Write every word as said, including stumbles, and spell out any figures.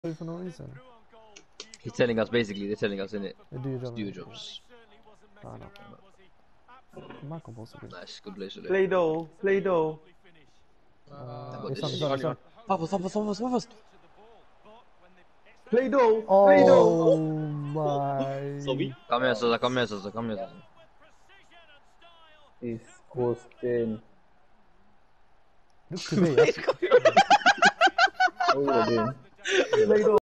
for no reason. He's telling us basically, they're telling us in it. Do your job. Do your jobs. Ah, no. Marco boss again. Nice, good play, Sule. Play dough, play dough. Uh, But it's this on, is it's on, it's on. Fafos, Fafos, Fafos, Fafos. Play dough, play dough. Oh my. Sorry? Come here, Sosa, come here, Sosa, come here, Sosa. Disgusting. Look to me. What are you doing? Play dough.